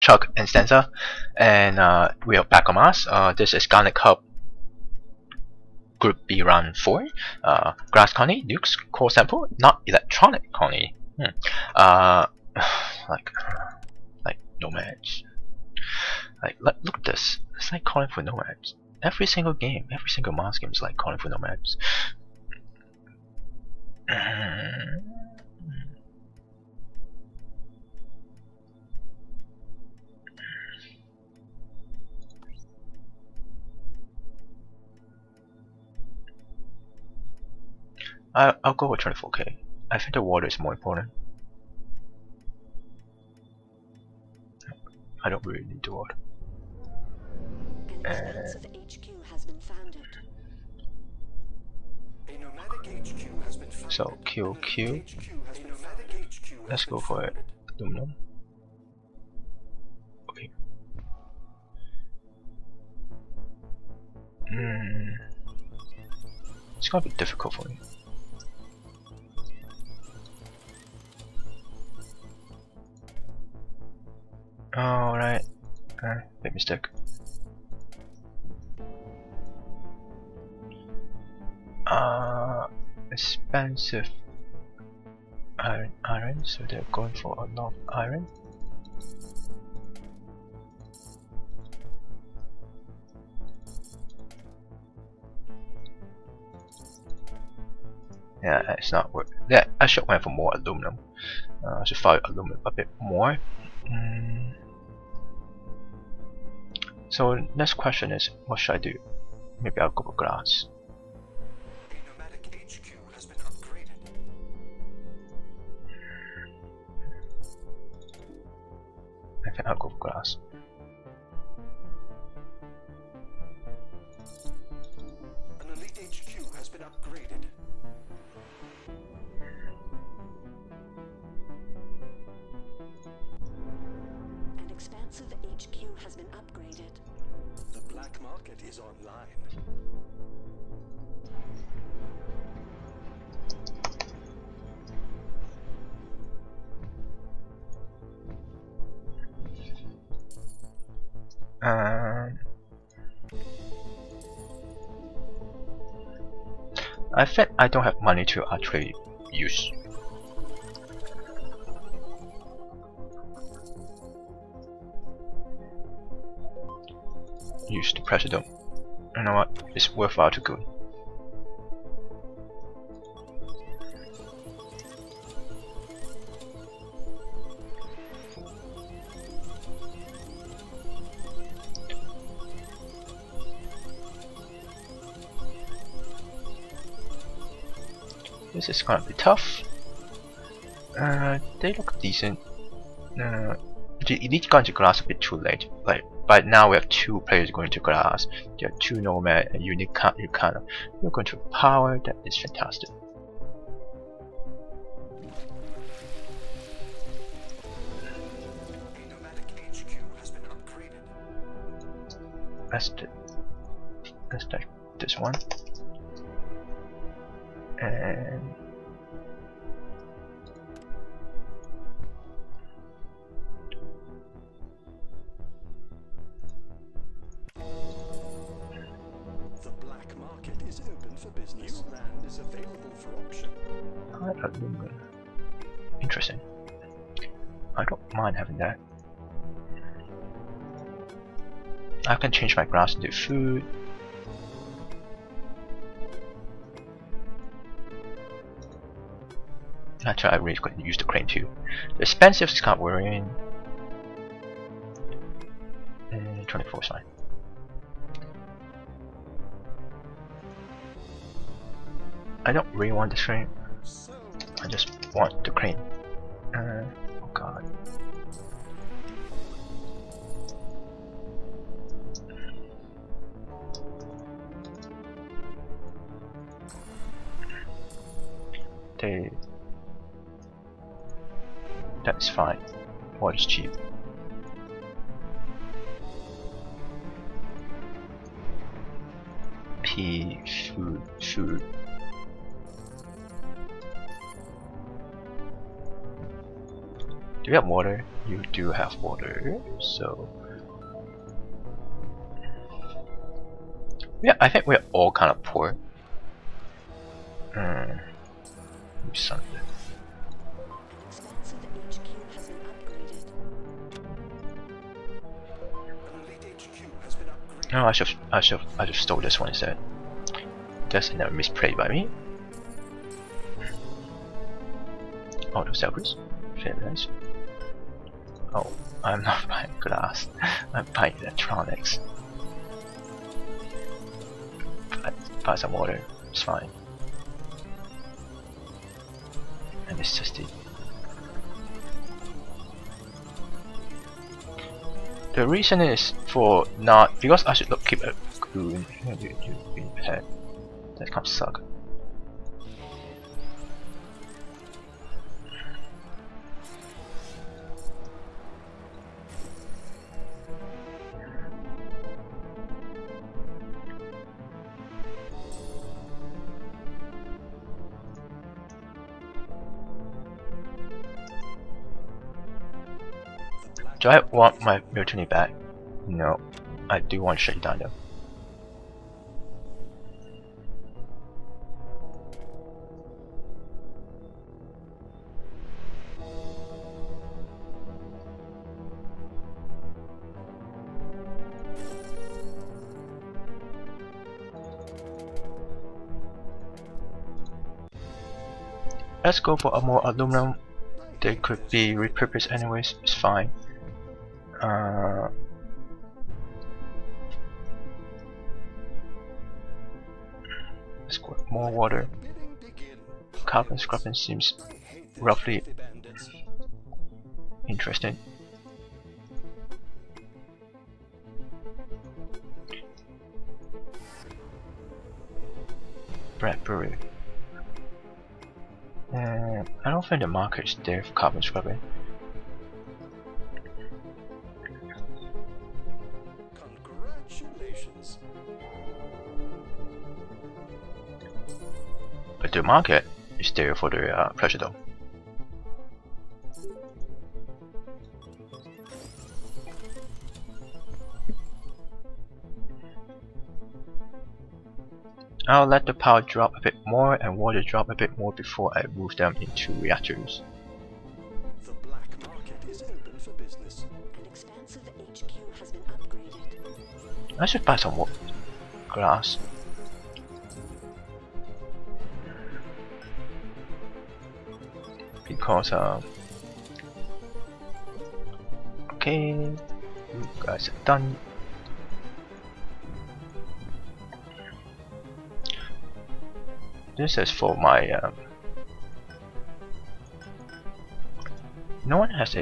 Chuck and Stanza, and we are back on Mars. This is Garnet Cup Group B Round 4. Grass Colony, Nukes, Core Sample, not Electronic Colony. Like Nomads. Look at this. It's like calling for Nomads. Every single game, every single Mars game is like calling for Nomads. I'll go with 24k. I think the water is more important. I don't really need the water. So Q. Let's go for it. Aluminum. Okay. It's gonna be difficult for me. Alright. Big mistake. Expensive iron, so they're going for a lot of iron. Yeah, it's not worth. Yeah, I should went for more aluminum. I should fire aluminum a bit more. So next question is, what should I do? Maybe I'll go for glass. I think I'll go for glass. An elite HQ has been upgraded. An expansive HQ has been upgraded. The black market is online. I think I don't have money to actually use. Use the pressure dome. You know what? It's worthwhile to go. This is gonna be tough. They look decent. You need to go into glass a bit too late. But now we have two players going to glass. There are two nomad, and you're going to power. That is fantastic. A nomadic HQ has been upgraded. Let's take this one. And the black market is open for business. New land is available for auction. aluminum. Interesting. I don't mind having that. I can change my grass into food. Actually, I really could use the crane too. The expensive is not worrying. 24 is fine. I don't really want the crane. I just want the crane. Oh god. That's fine. What is cheap? P food. Do you have water? You do have water, so yeah, I think we're all kind of poor. Something. Expansive HQ has been upgraded. No, I should stole this one instead. That's another misplay by me. Oh, those Zeldas. Very nice. Oh, I'm not buying glass. I'm buying electronics. Buy some water. It's fine. And it's just the reason is for not because I should keep a green pet. That kind of suck. Do I want my Mutiny back? No. I do want to shut it down though. Let's go for a more aluminum. They could be repurposed anyways, it's fine. Let's go more water. Carbon scrubbing seems roughly interesting. Bradbury. I don't think the market is there for carbon scrubbing. Congratulations. But the market is there for the pressure dome. I'll let the power drop a bit more and water drop a bit more before I move them into reactors. The black market is open for business. An expansive HQ has been upgraded. I should buy some glass. Because okay, you guys are done. This is for my no one has a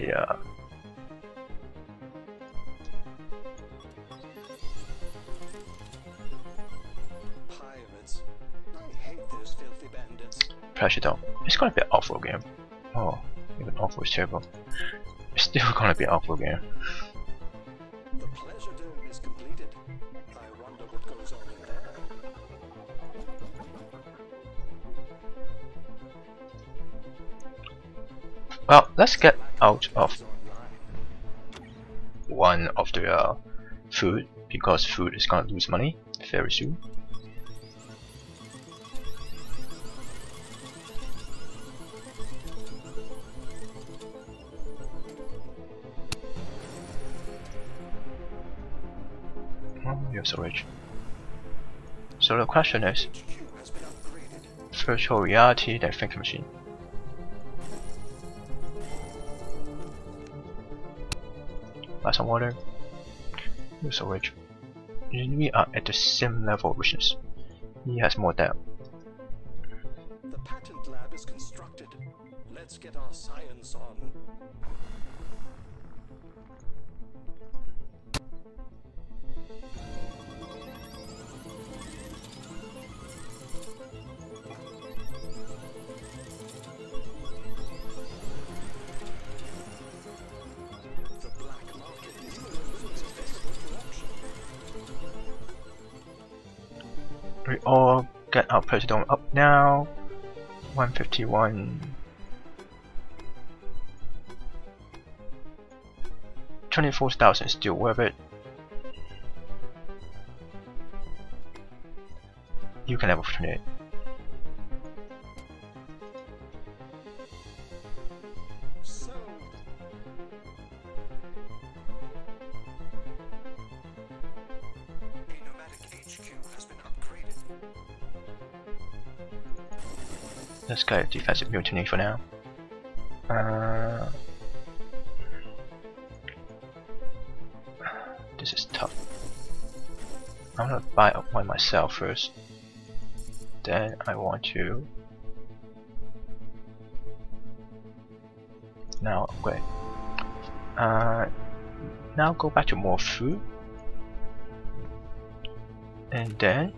Pirates. I hate those filthy bandits. pressure dome. It's gonna be an awful game. Oh, even awful is terrible. It's still gonna be an awful game. The pleasure dome is completed. I wonder what goes on in there. Well, let's get out of one of the food because food is gonna lose money very soon. Oh, you're so rich. So the question is, HQ has been upgraded. virtual reality, then thinking machine. Buy some water. You're so rich. We are at the same level of richness. He has more depth. The patent lab is constructed. Let's get our science on. The black market is accessible for auction. We all get our pressure dome up now. 151. 24,000 is still worth it. You can level 28. So, a nomadic HQ has been upgraded. Let's go defensive mutiny for now. This is tough. I'm gonna buy up one myself first. Then I want to now upgrade. Now go back to more food, and then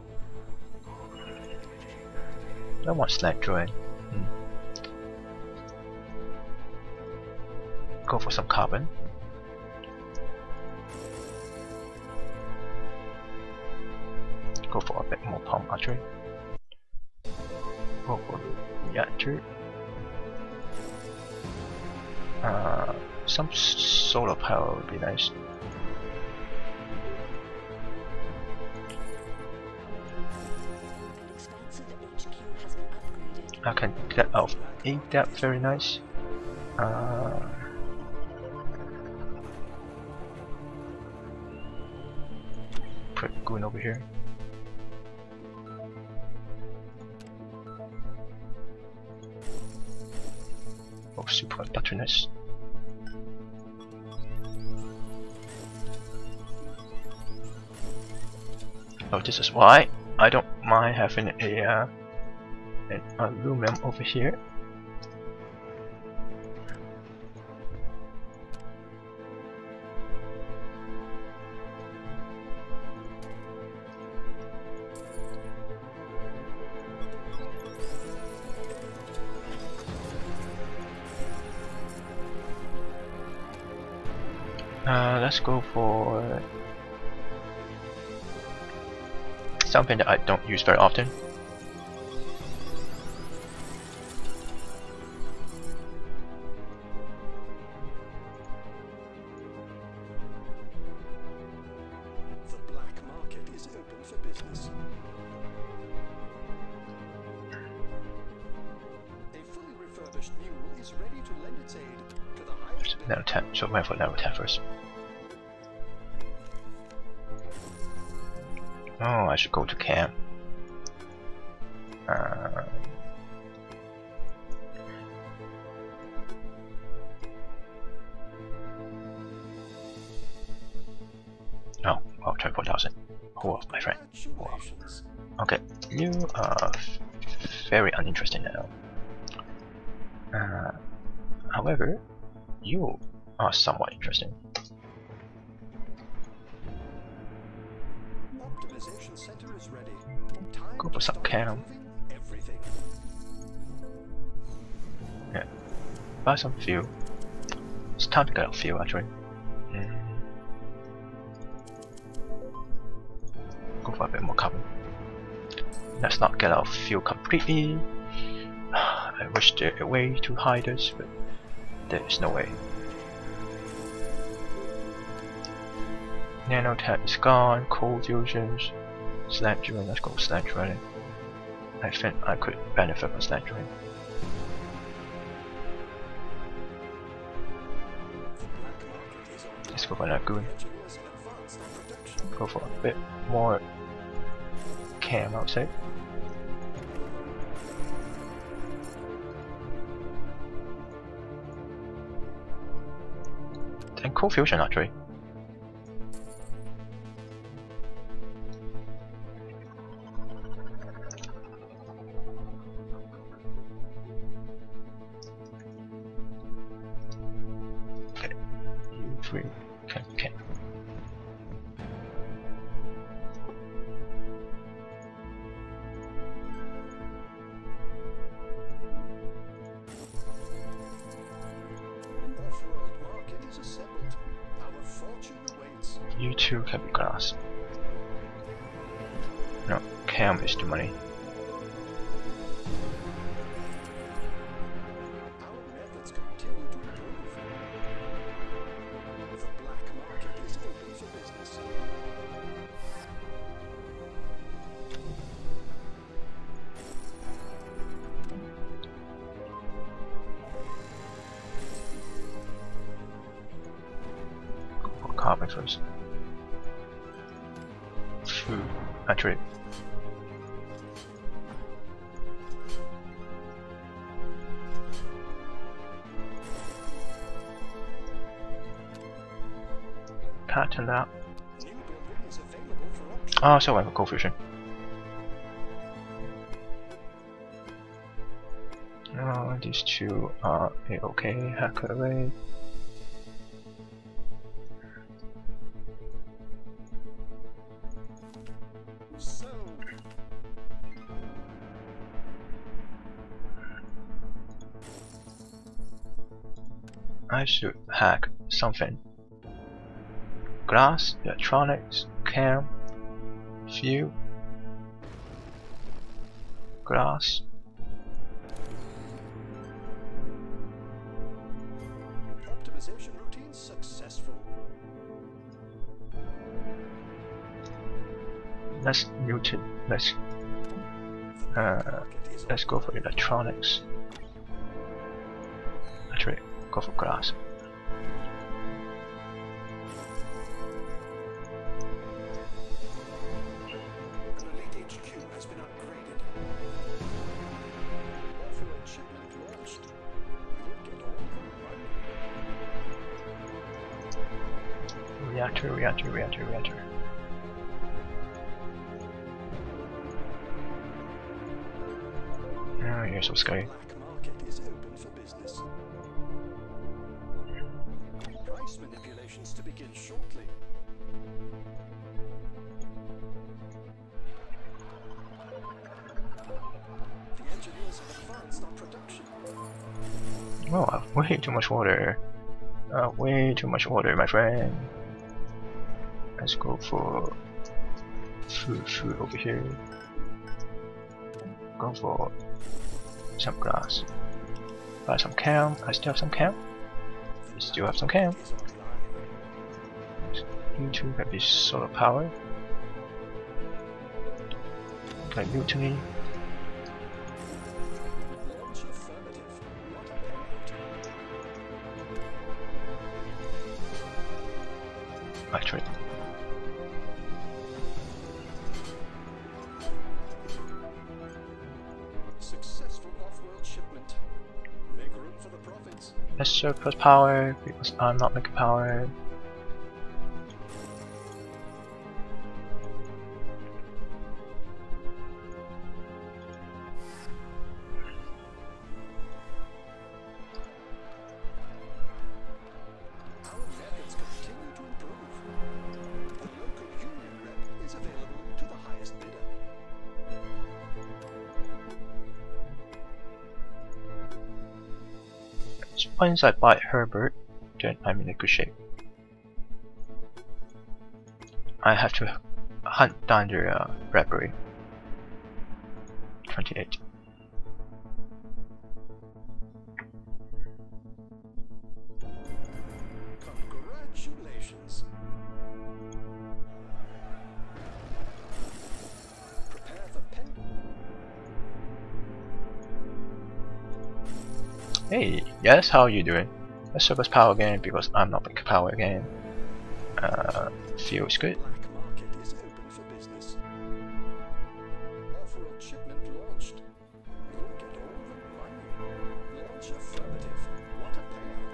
I want sled drawing. Go for some carbon. Go for a bit more palm archery. Go for reactor. Some solar power would be nice. An expansive HQ has been upgraded. I can get out 8 depth, very nice. Put Goon over here. Oh, superconductorness. Oh, this is why I don't mind having an aluminum over here. Let's go for something that I don't use very often. The black market is open for business. A fully refurbished mule is ready to lend its aid to the highest bidder. Level 10, so went for level 10 first. Oh, I should go to camp. Oh, 24,000. Hold off, my friend. Hold off. Congratulations. Okay, you are very uninteresting now. However, you are somewhat interesting. Optimization center is ready. Time Go for to some start cam. moving everything. Yeah, buy some fuel. It's time to get out fuel actually. Go for a bit more carbon. Let's not get out fuel completely. I wish there were a way to hide this, but there is no way. Nanotech is gone, cold fusions, slag drilling, let's go slag drilling. I think I could benefit from slag drilling. Let's go for Lagoon. Engineers have advanced our production. Go for a bit more cam outside. And cold fusion actually. Okay, you three can. Off-world market is assembled. Our fortune awaits. You two can be glass. No, cam is the money. Our methods continue to improve. The black carbon first. Food, actually. Pattern that. New building is available for option. Oh, so I have a cold fusion. Oh, these two are okay. Hacker away. So, I should hack something. Glass, electronics, cam, fuel, glass. optimization routine successful. Let's mutate. Let's Market is let's go for electronics. Actually, go for glass. An elite HQ has been upgraded. Off-road shipment launched. You'll get all the money. Reactor. Oh, you're so scary. Black market is open for business. Price manipulations to begin shortly. The engineers have advanced on production. Oh, I have way too much water. Way too much water, my friend. Let's go for food over here. Go for some glass. Buy some cam. I still have some cam. I still have some cam. Is online. You two have this solar power. Okay, mutiny. Launch affirmative. What a payout. Actually, Successful off-world shipment. Make room for the profits. let's surplus power because I'm not making power. Our methods continue to improve. The local union rep is available to the highest bidder. So once I buy Herbert, then I'm in a good shape. I have to hunt down the Bradbury. 28. Congratulations. Prepare for pen. Hey, yes, how are you doing? Let's surplus power again because I'm not making power again. Feels good. Black market is open for business. Off-road shipment launched. You'll get all the money. Launch affirmative. What a payout.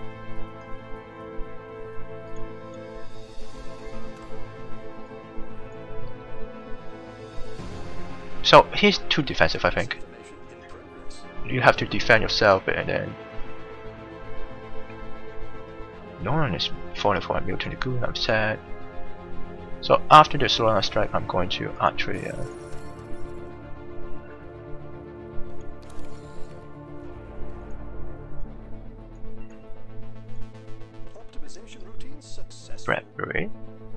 So he's too defensive, I think. Information in progress. You have to defend yourself and then no one is falling for a mutiny goon, I'm sad. So after the Solana strike I'm going to actually Optimization routine successful. Bradbury.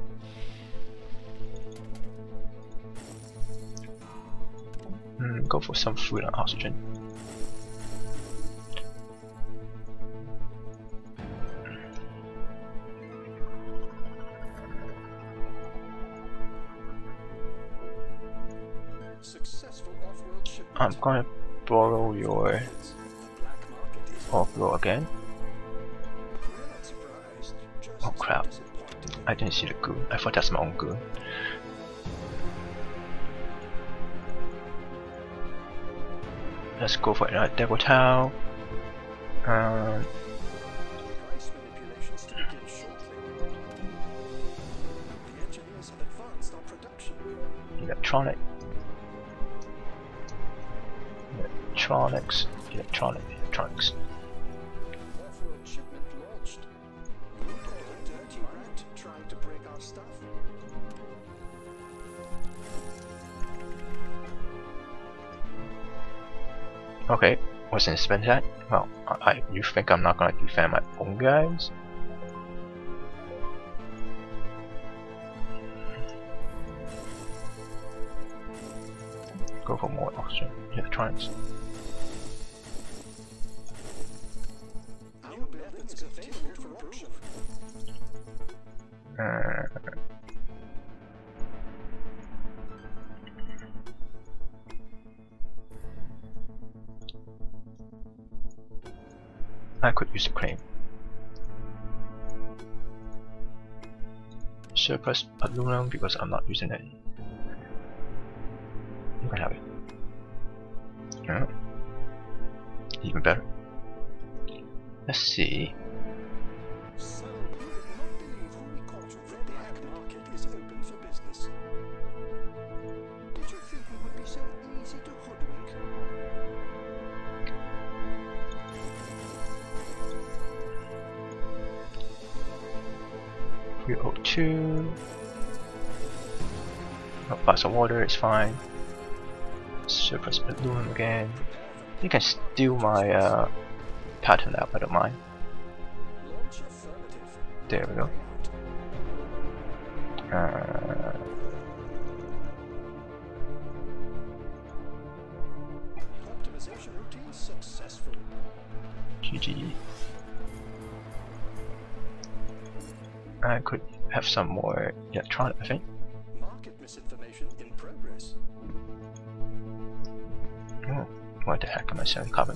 Go for some food and oxygen. Successful off-world shipment. I'm gonna borrow your The black market is offload again. We're not surprised. Just Oh, crap. disappointed. I didn't see the goon. I thought that's my own goon. Let's go for another Devil Tau. Price manipulations to begin shortly. The engineers have advanced our production. Electronic. Electronics. Electronics. Off-road shipment launched. You call a dirty rat trying to break our stuff. Okay, what's in spend that? Well, you think I'm not gonna defend my own guys? Go for more oxygen. Electronics. Our methods available for auction. I could use a claim. Surplus aluminum because I'm not using it. You can have it. Yeah. Even better. Let's see. So, you would not believe who we caught. The black market is open for business. Did you think we would be so easy to hoodwink? 302. Oh, glass of water is fine. Surplus aluminum again. You can steal my pattern out, I don't mind. Launch affirmative. There we go. Optimization routine successful. GG. I could have some more electronic, I think. Market misinformation in progress. Oh, what the heck am I selling carbon?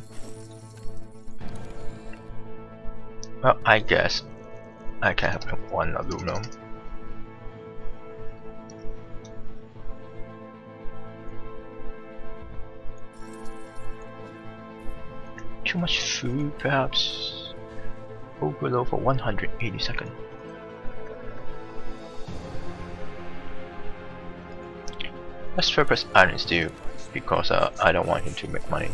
Well, I guess I can have one aluminum. Too much food, perhaps. Overload for 180 seconds. Let's surplus iron steel because I don't want him to make money.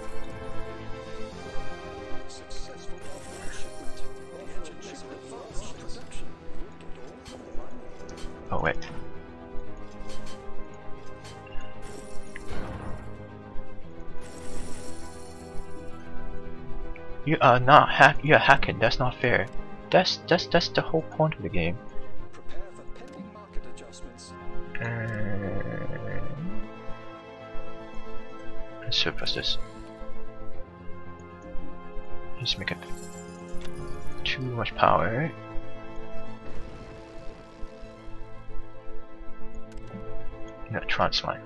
Successful off-road shipment. The engineers have advanced production. Oh wait. You are not you're hacking, that's not fair. That's the whole point of the game. Prepare for pending market adjustments. Let's surplus this. Let's make it too much power. No, transline.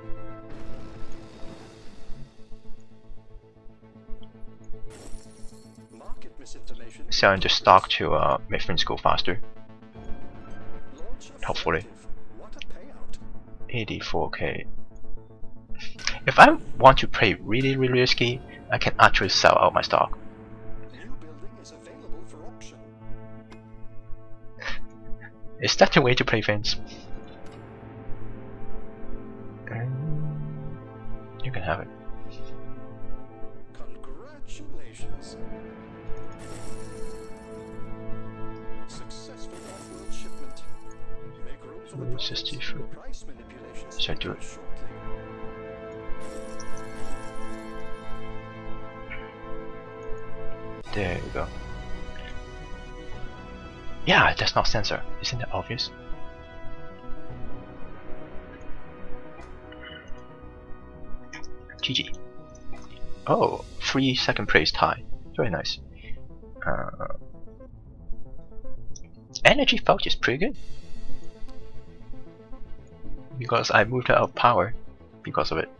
Market misinformation. Selling the stock to make things go faster. Launch Hopefully. affirmative. What a payout. 84k. If I want to play really risky, I can actually sell out my stock. New building is available for auction. Is that the way to play things? You can have it. Congratulations. Successful off-road shipment. Make room for the Where is this prize. T-shirt? Price manipulations Should I do it? shortly. There you go. Yeah, that's not sensor. Isn't that obvious? GG. Oh, 3 second place tie. Very nice. Energy Fouch is pretty good. Because I moved out of power because of it.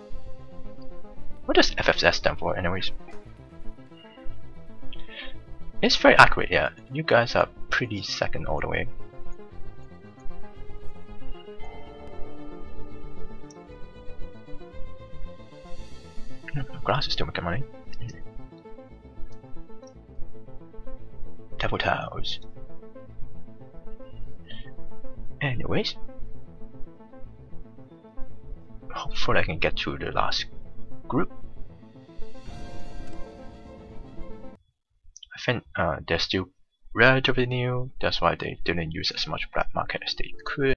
What does FFS stand for anyways? It's very accurate, yeah. You guys are pretty second all the way. Glass is still making money. Devil Towers. Anyways, hopefully I can get to the last group. I think they're still relatively new, that's why they didn't use as much black market as they could.